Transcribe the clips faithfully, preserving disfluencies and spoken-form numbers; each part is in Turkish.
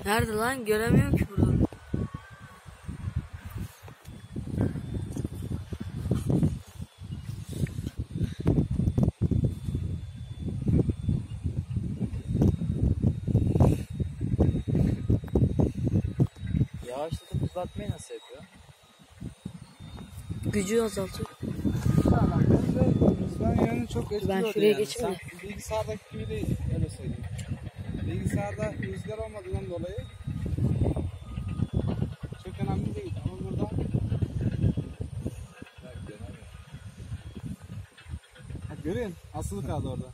Nerede lan? Göremiyorum ki burada. Yavaşlatıp uzatmayı nasıl yapıyor? Gücü azaltıyor. Ben yönünü çok etkiliyordu. Ben şuraya yani. geçeyim mi? Sen bilgisayardaki gibi değil, öyle söyleyeyim. Bilgisayarda rüzgar olmadığından dolayı çok önemli değil ama burada bak görüyorsun, asılı kaldı orada.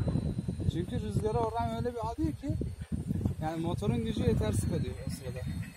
Çünkü rüzgarı oradan öyle bir alıyor ki yani motorun gücü yetersiz kalıyor o sırada.